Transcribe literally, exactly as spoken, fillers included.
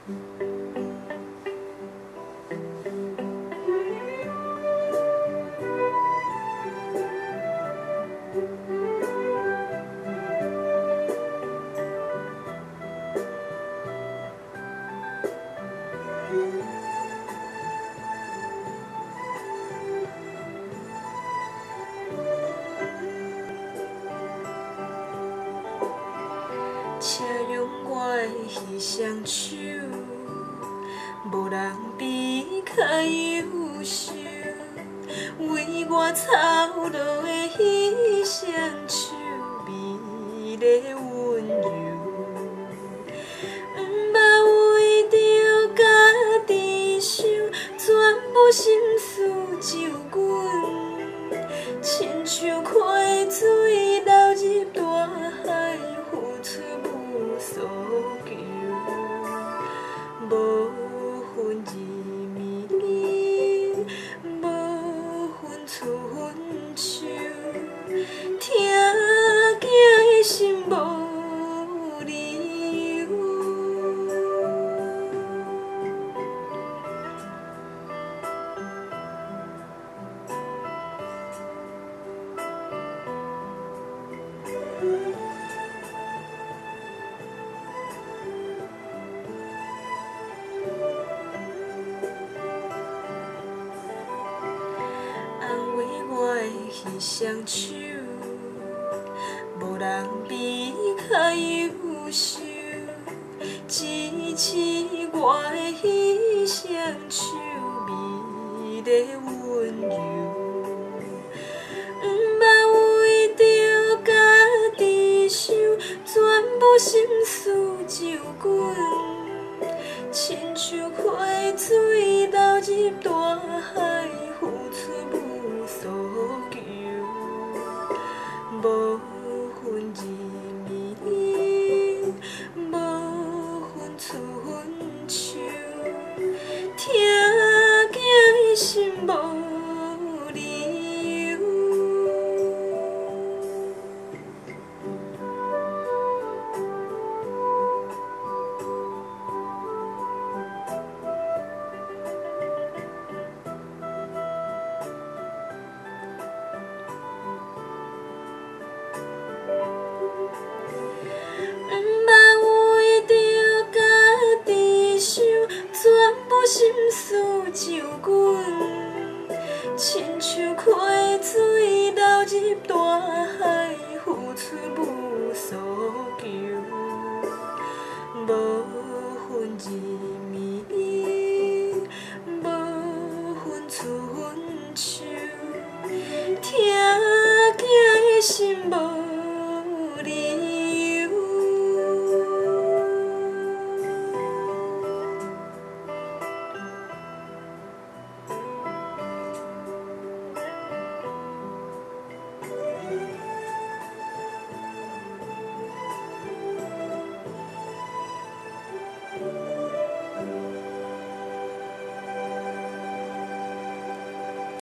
请用我的彼双手，无人比较优秀，为我操落的彼双手，美丽温柔。毋捌为着家己想，全部心思就阮，亲像溪水流入大海，付出无所求，无分日暝，无分春秋，疼囝的心无理由。安慰我的彼双手，无人比较优秀，支持我的彼双手，美丽温柔。毋捌为着家己想，全部心思就阮，亲像溪水流入大海，付出无所求，无分日暝，无分春秋，疼囝的心无理由。毋捌为着家己想，全部心思就阮，亲像溪水流入大海，付出无所求，无分日